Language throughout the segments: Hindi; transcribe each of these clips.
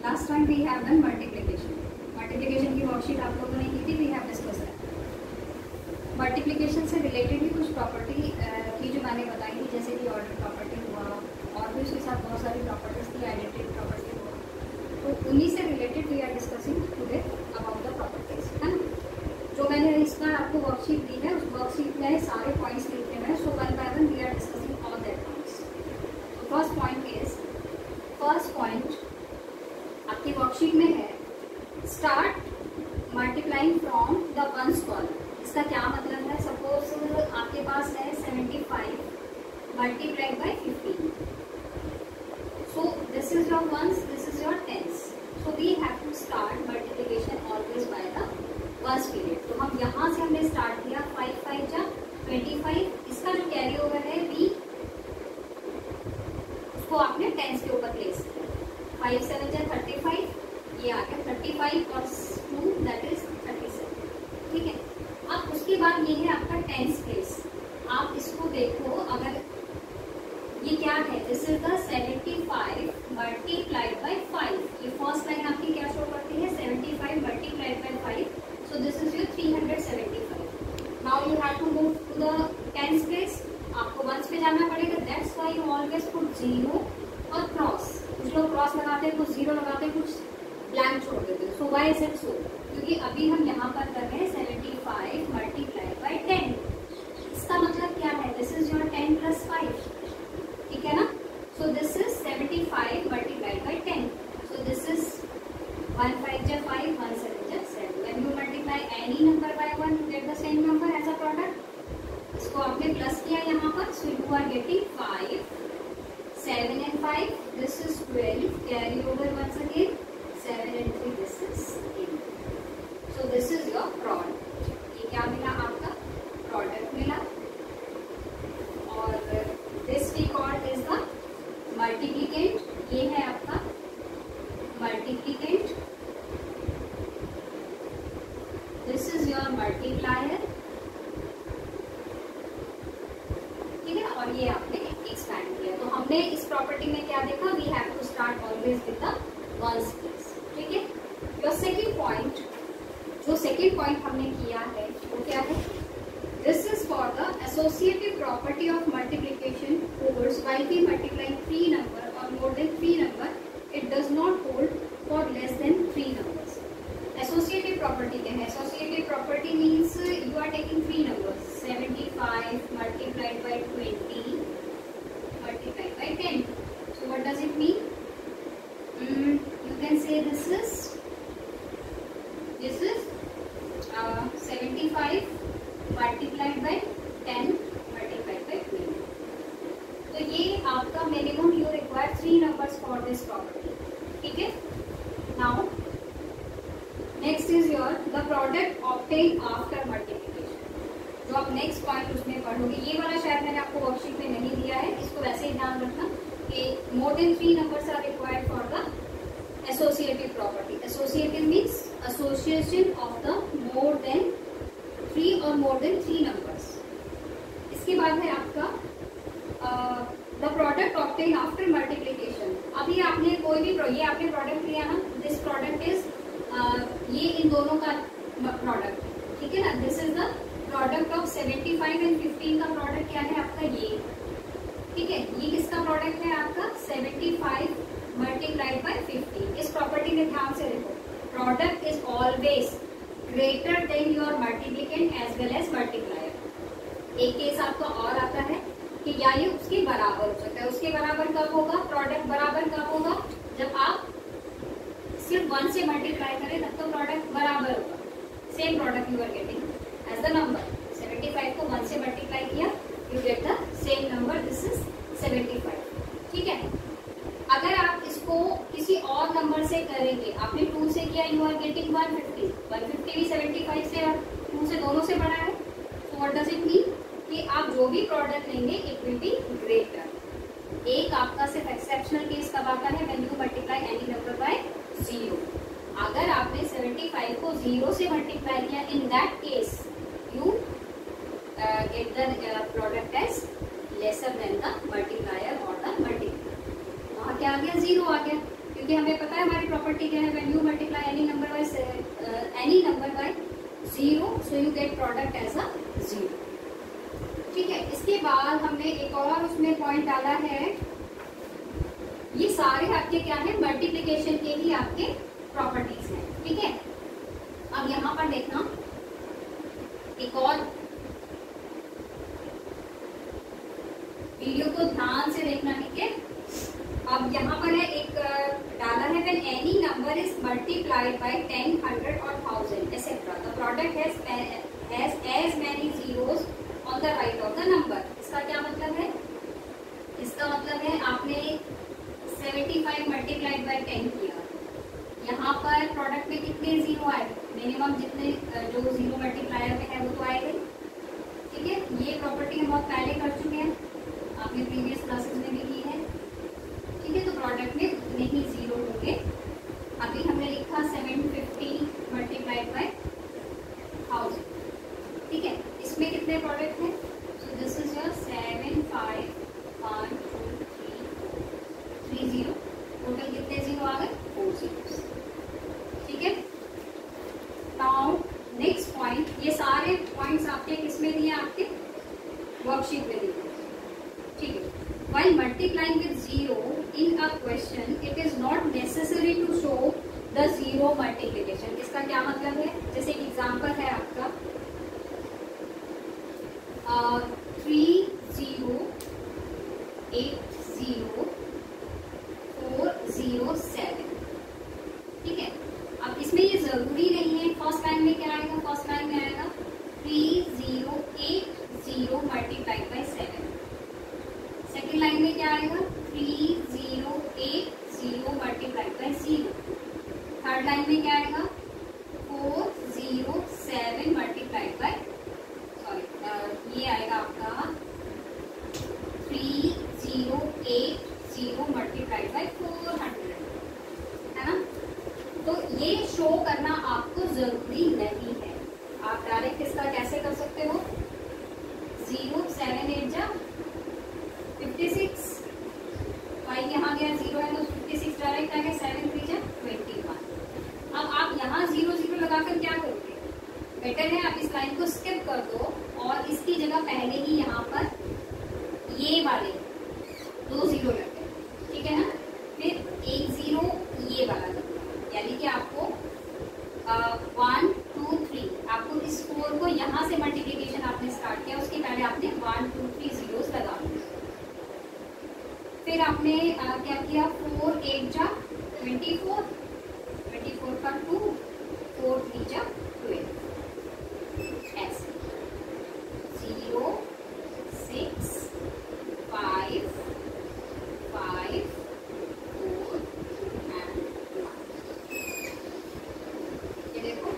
Last time we have done multiplication. Multiplication की वर्कशीट आप लोगों ने की थी, we have discuss that. Multiplication से रिलेटेड भी कुछ प्रॉपर्टी की जो मैंने बताई थी, जैसे कि ऑर्डर प्रॉपर्टी हुआ और भी उसके साथ बहुत सारी प्रॉपर्टीज थी, आइडेंटिटी प्रॉपर्टी हुआ, तो उन्हीं से related we are discussing today about the properties, है ना। जो मैंने इसका आपको वर्कशीट दी है, उस वर्कशीट में सारे पॉइंट्स लिखे हुए हैं, so one by one we are discussing all that points. तो फर्स्ट पॉइंट आपकी वर्कशीट में है, start multiplying from the ones column. इसका क्या मतलब है? सपोज आपके पास है 75 multiplied by 15, so this is your ones, this is your tens, so we have to start multiplication always by the ones period. तो हम यहाँ से हमने स्टार्ट किया 5 5 जा 25, इसका जो कैरी ओवर है वी उसको आपने टेंस के ऊपर प्लेस किया, 5 7 जा 35, ये आ गया 35 और 2 दैट इज 37, ठीक है। अब उसके बाद ये है आपका टेंस प्लेस। आप इसको देखो, अगर ये क्या है, this is the 75 multiplied by 5। ये फर्स्ट लाइन आपकी क्या शो करती है, 75 multiplied by 5, so this is your 375। Now you have to move to the tens place, आपको वंस पे जाना पड़ेगा, that's why you always put 0 और क्रॉस। कुछ लोग क्रॉस लगाते हैं, कुछ 0 लगाते हैं, कुछ ब्लैंक छोड़ देते हैं। So why is it so? क्योंकि अभी हम यहाँ पर कर रहे हैं 75 मल्टीप्लाइड बाय 10। इसका मतलब क्या है, दिस इज योर 10 प्लस 5, ठीक है ना। So this is 75 multiplied by 10, so this is 1 5 जा 5, 1 7 जा 7। When you multiply any number by 1 you get the same number as a product. इसको आपने प्लस किया यहाँ पर, so you are getting 5 7 and 5, this is 12, carry over once again 7 and 3, this is 8. So this is your product। ये क्या मिला आपका, प्रोडक्ट मिला। और this we call is the multiplicand, ये है आपका multiplicand, this is your multiplier, ठीक है। और ये आपने एक्सपैंड किया। तो हमने इस प्रॉपर्टी में क्या देखा, we have to start always with the ones place, ठीक है। योर सेकंड पॉइंट, जो सेकंड पॉइंट हमने किया है वो क्या है, this is for the associative property of multiplication overs while we multiplying 3 number और more than 3 number, it does not hold for less than 3 numbers. Associative property क्या है, associative property means you are taking 3 numbers, 75 multiplied bye 20 multiplied by 10. So what does it mean? You can say this is 75 multiplied by 10 multiplied by 20. तो ये आपका minimum you require 3 numbers for this property, ठीक है। Now next is your the product obtained after multiplication। जो आप नेक्स्ट पॉइंट उसमें पढ़ोगे, ये वाला शायद मैंने आपको वर्कशीट में नहीं दिया है, इसको वैसे ही ध्यान रखना कि more than 3 numbers are required for the associative property. Associative means association of the more than 3 और मोर देन 3 नंबर्स। इसके बाद है आपका the product obtain after multiplication. अभी आपने कोई भी ये आपने प्रोडक्ट लिया ना, दिस प्रोडक्ट इज ये इन दोनों का प्रोडक्ट, ठीक है ना। This is the product of 75 and 15 का प्रोडक्ट क्या है आपका, ये, ठीक है। ये किसका प्रोडक्ट है आपका, 75 मल्टीप्लाइड बाय 15। इस प्रॉपर्टी में ध्यान से देखो, product is always greater than your multiplicand as well as multiplier. एक केस आपका और आता है कि या ये उसके बराबर हो सकता है। उसके बराबर कब होगा, प्रोडक्ट बराबर कब होगा, जब आप सिर्फ 1 से मल्टीप्लाई करें तब तो प्रोडक्ट बराबर होगा, same product you are getting as the number. 75 को 1 से मल्टीप्लाई किया, you get the same number, this is 75, ठीक है। अगर आप इसको किसी और नंबर से करेंगे, आपने 2 से किया, यू आर गेटिंग 150। 150 भी 75 से और 2 से दोनों से बड़ा है। So what does it mean कि आप जो भी प्रोडक्ट लेंगे इट विल बी ग्रेटर। एक आपका सिर्फ एक्सेप्शनल केस कब आता है, when you multiply any number by 0। अगर आपने 75 को 0 से मल्टीप्लाई किया, in that case you get the product as lesser than the multiplier or the multiplier। वहाँ क्या आ गया, 0 आ गया। क्योंकि हमें पता है हमारी प्रॉपर्टी क्या है, when you multiply any number by 0 so you get product as a 0। ठीक है, इसके बाद हमने एक और उसमें पॉइंट डाला है, ये सारे आपके क्या है, मल्टीप्लिकेशन के ही आपके प्रॉपर्टीज हैं। ठीक है, अब यहां पर देखना एक और, वीडियो को ध्यान से देखना। ठीक है, अब यहाँ पर है एक डाला है, when any number is multiplied by 10, 100 और 1000 etcetera the product has as many zeros on the right of the number. इसका क्या मतलब है? इसका मतलब है आपने 75 मल्टीप्लाइड बाय 10 किया, यहाँ पर प्रोडक्ट में कितने जीरो आए, मिनिमम जितने जो जीरो मल्टीप्लायर में है वो तो आएगा। ठीक है, ये प्रॉपर्टी हम बहुत पहले कर चुके हैं, आपने प्रीवियस क्लासेस में भी की है। ठीक है, तो प्रोडक्ट में उतने ही जीरो होंगे। अभी हमने लिखा 750 मल्टीप्लाइड बाय 1000। ठीक है, इसमें कितने प्रोडक्ट हैं? So this is your 7, 5, 1, 2, 3 zero, total कितने जीरो आ गए? 4 जीरो। ठीक है, नाउ नेक्स्ट पॉइंट, ये सारे पॉइंट्स आपके किसमें दिए? आपके वर्कशीट में दिए। ठीक है, while multiplying with 0 in a question it is not necessary to show the zero multiplication। इसका क्या मतलब है? जैसे एक एग्जांपल है आपका 3, 0, 8, 0, 4, 0, 7। ठीक है, अब इसमें ये जरूरी नहीं है, फर्स्ट लाइन में क्या आएगा? फर्स्ट लाइन में आएगा 3, 0, 8, 0 मल्टीप्लाइड बाय 7। सेकेंड लाइन में क्या आएगा? 3, 0, 8, 0 मल्टीप्लाइड बाय 0। थर्ड लाइन में क्या आएगा? 4, 0, 7 मल्टीप्लाइड बाय, सॉरी ये आएगा आपका 3, 0, 8, 0 मल्टीप्लाइड बाय 400, है ना? तो ये शो करना आपको जरूरी नहीं है, आप डायरेक्ट इसका कैसे कर सकते हो? 0, 7, 8 जा 56, 5 यहाँ गया 0 है तो 56 डायरेक्ट आ गया, 7, 3 जा 21। अब आप यहाँ 0, 0 लगाकर क्या करोगे? बेटर है आप इस लाइन को स्किप कर दो और इसकी जगह पहले ही यहाँ पर ये वाले 2 जीरो लग गए। ठीक है ना, फिर 1 0 ये वाला लग गया, यानी कि आपको 1, 2, 3, आपको इस 4 को यहाँ से मल्टीप्लीकेशन आपने स्टार्ट किया, उसके पहले आपने 1, 2, 3 जीरोस लगा दिए। फिर आपने क्या किया? 4, 8 जा 24, 24 का 2, 4, 3 जा 12, ऐसे 0, 6, 5, 5, 4 एंड 1। ये देखो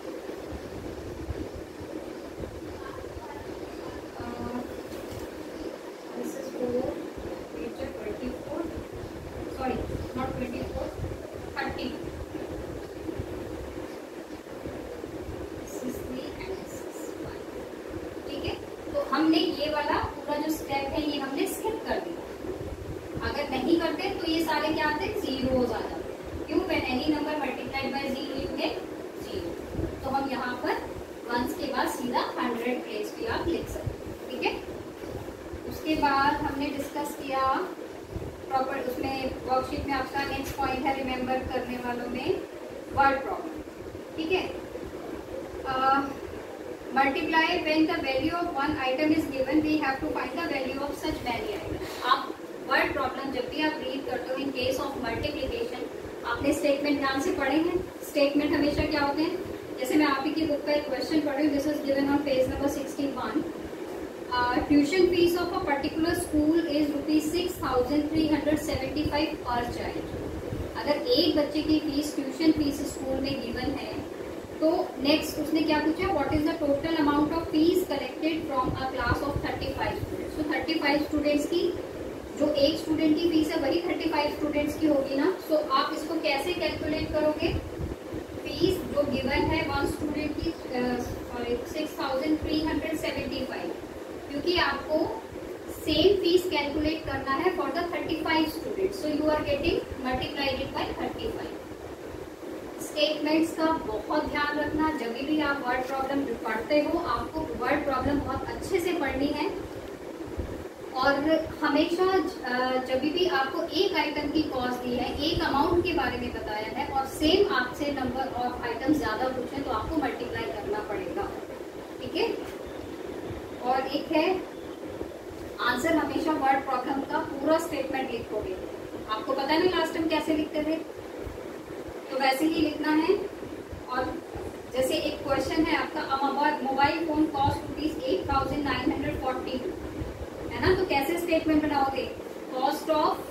this is 4, 24, sorry not 24, 30, this is 3 and this is 1। ठीक है, तो हमने ये वाला पूरा जो स्टेप है ये हमने स्किप कर दिया। अगर नहीं करते तो ये सारे क्या आते हैं? जीरोज आ जाते हैं। क्यों? When any number multiplied by 0 you get 0। तो हम यहाँ पर वंस के बाद सीधा 100 प्लेस भी आप लिख सकते हैं। ठीक है, उसके बाद हमने डिस्कस किया प्रॉपर, उसमें वर्कशीट में आपका नेक्स्ट पॉइंट है रिमेम्बर करने वालों में वर्ड प्रॉब्लम। ठीक है, multiply when the value of one item is given we have to find the value of such many item. आप वर्ड प्रॉब्लम जब भी आप रीड करते हो इन केस ऑफ मल्टीप्लीकेशन, आपने स्टेटमेंट ध्यान से पढ़े हैं। स्टेटमेंट हमेशा क्या होते हैं? जैसे मैं आप ही की बुक का एक क्वेश्चन पढ़ रही हूँ, this is given on page number 61। Tuition fees of a particular school is ₹6,375 per child. अगर एक बच्चे की फीस, ट्यूशन फीस स्कूल में गिवन है, तो नेक्स्ट उसने क्या पूछा? What is the total amount of fees collected from a class of 35 students. तो 35 स्टूडेंट्स की जो एक स्टूडेंट की फीस है वही 35 स्टूडेंट्स की होगी ना। सो आप इसको कैसे कैलकुलेट करोगे? फीस जो गिवन है वन स्टूडेंट की सॉरी 6,375, क्योंकि आपको सेम फीस कैलकुलेट करना है for the 35 student, so you are getting multiplied it by 35। Statements का बहुत ध्यान रखना, जब भी आप वर्ड प्रॉब्लम पढ़ते हो आपको वर्ड प्रॉब्लम बहुत अच्छे से पढ़नी है, और हमेशा जब भी आपको एक आइटम की कॉस्ट दी है, एक अमाउंट के बारे में बताया है और सेम आपसे नंबर ऑफ आइटम ज्यादा पूछे तो आपको मल्टीप्लाई करना पड़ेगा, ठीक है। और एक है आंसर, हमेशा वर्ड प्रॉब्लम का पूरा स्टेटमेंट लिखोगे। आपको पता है ना लास्ट टाइम कैसे लिखते थे, तो वैसे ही लिखना है। और जैसे एक क्वेश्चन है आपका, मोबाइल फोन कॉस्ट ₹8,942 है ना, तो कैसे स्टेटमेंट बनाओगे, कॉस्ट ऑफ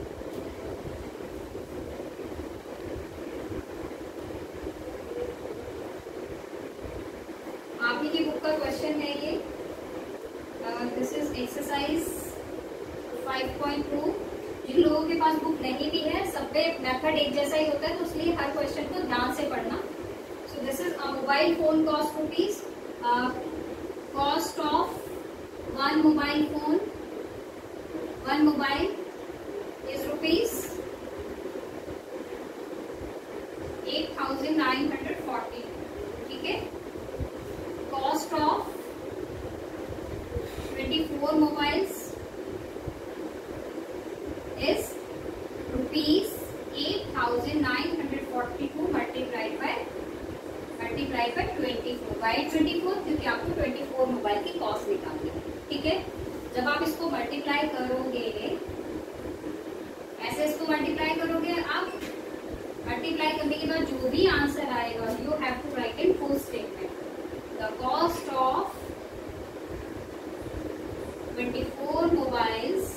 आप ही की बुक का क्वेश्चन है ये, दिस इज एक्सरसाइज 5.2। जिन लोगों के पास बुक नहीं भी है, सब पे मेथड एक जैसा ही होता है, तो इसलिए हर क्वेश्चन को ध्यान से पढ़ना। So this is a mobile phone cost rupees, cost of one mobile phone, one mobile is rupees 8,940, ठीक है। Cost of 24 mobiles is rupees 8,942 multiplied by 24 by 24, क्योंकि आपको 24 मोबाइल की कॉस्ट निकालनी है, ठीक है। जब आप इसको मल्टीप्लाई करोगे, ऐसे इसको मल्टीप्लाई करोगे, आप मल्टीप्लाई करने के बाद जो भी आंसर आएगा you have to write in full statement. The cost of 24 mobiles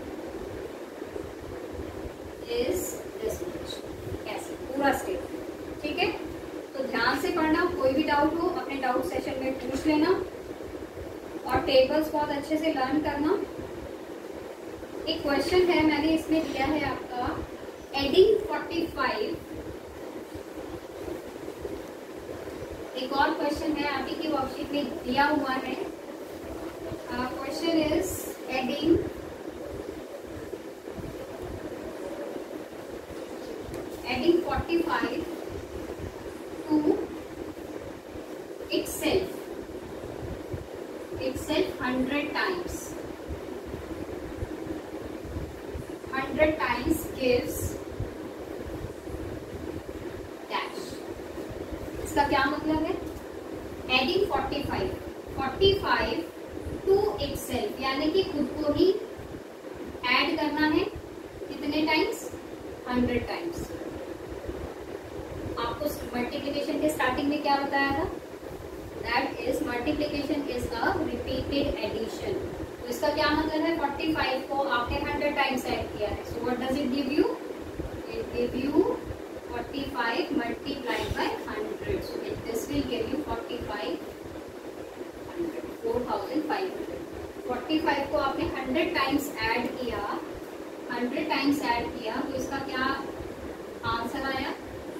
is this much, ऐसे पूरा स्टेटमेंट, ठीक है। तो ध्यान से पढ़ना, कोई भी डाउट हो अपने डाउट सेशन में पूछ लेना, और टेबल्स बहुत अच्छे से लर्न करना। एक क्वेश्चन है मैंने इसमें दिया है आपका, एडिंग 45। एक और क्वेश्चन है आपकी की वर्कशीट में दिया हुआ है, question is adding adding 45 to itself 100 times. 100 times gives dash. इसका क्या मतलब है, एडिंग 45 टू itself, यानी कि खुद को ही ऐड करना है, कितने टाइम्स, 100 टाइम्स। आपको मल्टीप्लिकेशन के स्टार्टिंग में क्या बताया था, that is multiplication is a repeated addition. तो इसका क्या मतलब है, 45 को आपने 100 टाइम्स ऐड किया है, so what does it give you, it give you 45 multiplied by 100, so this will give you 45 4,500। 45 को आपने 100 टाइम्स ऐड किया, 100 टाइम्स ऐड किया, तो इसका क्या आंसर आया,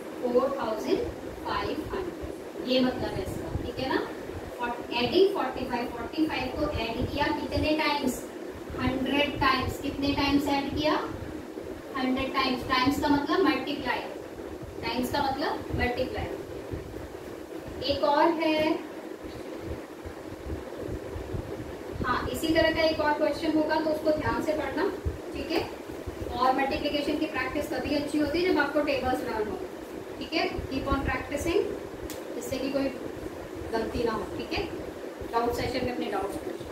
4,500, ये मतलब है इसका, ठीक है ना। एडिंग 45 को ऐड किया कितने टाइम्स, 100 टाइम्स। कितने टाइम्स ऐड किया, 100 टाइम्स। टाइम्स का मतलब मल्टीप्लाई, टाइम्स का मतलब मल्टीप्लाई। एक और है, हाँ इसी तरह का एक और क्वेश्चन होगा, तो उसको ध्यान से पढ़ना, ठीक है। और मल्टीप्लिकेशन की प्रैक्टिस तभी अच्छी होती है जब आपको टेबल्स लर्न हो, ठीक है। कीप ऑन प्रैक्टिसिंग, जिससे कि कोई गलती ना हो, ठीक है। डाउट सेशन में अपने डाउट्स पूछो।